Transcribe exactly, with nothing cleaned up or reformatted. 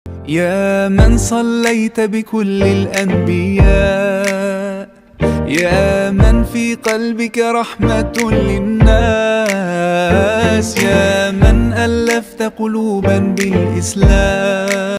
يا من صليت بكل الأنبياء، يا من في قلبك رحمة للناس، يا من ألفت قلوبا بالإسلام.